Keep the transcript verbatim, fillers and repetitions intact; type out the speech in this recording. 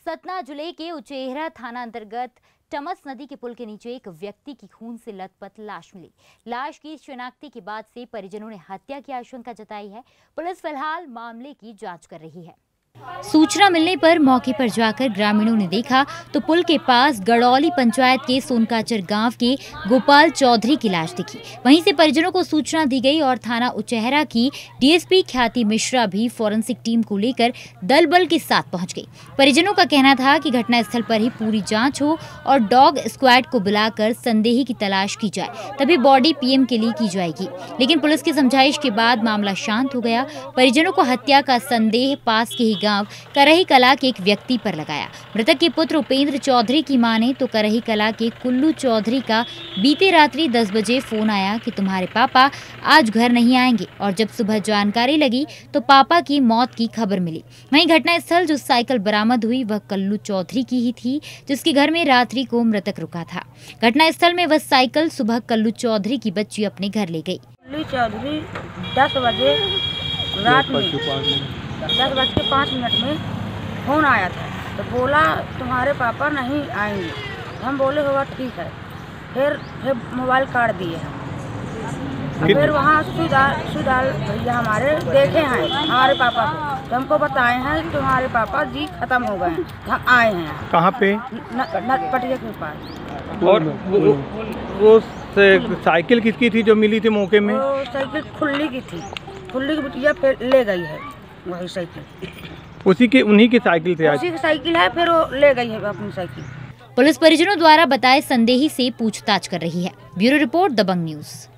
सतना जिले के उचेहरा थाना अंतर्गत टमस नदी के पुल के नीचे एक व्यक्ति की खून से लथपथ लाश मिली। लाश की शिनाख्ती के बाद से परिजनों ने हत्या की आशंका जताई है। पुलिस फिलहाल मामले की जांच कर रही है। सूचना मिलने पर मौके पर जाकर ग्रामीणों ने देखा तो पुल के पास गड़ौली पंचायत के सोनकाचर गांव के गोपाल चौधरी की लाश दिखी। वहीं से परिजनों को सूचना दी गई और थाना उचेहरा की डीएसपी ख्याति मिश्रा भी फोरेंसिक टीम को लेकर दल बल के साथ पहुंच गई। परिजनों का कहना था कि घटनास्थल पर ही पूरी जांच हो और डॉग स्क्वाड को बुलाकर संदेही की तलाश की जाए, तभी बॉडी पीएम के लिए की जाएगी। लेकिन पुलिस की समझाइश के बाद मामला शांत हो गया। परिजनों को हत्या का संदेह पास के ही गांव करही कला के एक व्यक्ति पर लगाया। मृतक के पुत्र उपेंद्र चौधरी की माने तो करही कला के कुल्लू चौधरी का बीते रात्रि दस बजे फोन आया कि तुम्हारे पापा आज घर नहीं आएंगे, और जब सुबह जानकारी लगी तो पापा की मौत की खबर मिली। वहीं घटनास्थल जो साइकिल बरामद हुई वह कल्लू चौधरी की ही थी, जिसके घर में रात्रि को मृतक रुका था। घटनास्थल में वह साइकिल सुबह कल्लू चौधरी की बच्ची अपने घर ले गई। कल्लू चौधरी दस बजे रात में दस बज के पाँच मिनट में फ़ोन आया था, तो बोला तुम्हारे पापा नहीं आएंगे। हम बोले होगा ठीक है। फिर फिर मोबाइल काट दिए। फिर वहाँ सुधाल सुधाल भैया हमारे देखे हैं हमारे पापा को, तो हमको बताए हैं तुम्हारे पापा जी खत्म हो गए हैं। हम आए हैं। कहाँ पे? नटपटिया के पास। और वो, वो साइकिल किसकी थी जो मिली थी मौके में? वो साइकिल खुल्ली की थी। खुल्ली की बिटिया फिर ले गई है वही साइकिल। उसी की उन्हीं की साइकिल थी? उसी की साइकिल है, फिर वो ले गई है अपनी साइकिल। पुलिस परिजनों द्वारा बताए संदेही से पूछताछ कर रही है। Bureau report Dabang news.